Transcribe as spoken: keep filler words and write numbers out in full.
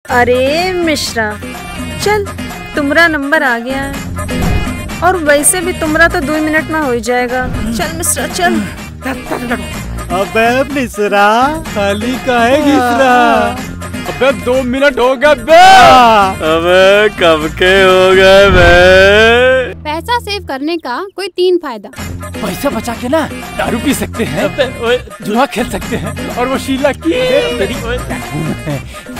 अरे मिश्रा, चल तुम्हारा नंबर आ गया है और वैसे भी तुम्हारा तो दो मिनट में हो ही जाएगा। चल मिश्रा चल। अबे मिश्रा खाली काहे घिसरा? अबे दो मिनट हो गए बे। अबे कब के हो गए बे? पैसा सेव करने का कोई तीन फायदा। पैसा बचा के ना दारू पी सकते हैं, जुआ खेल सकते हैं और वो शीला की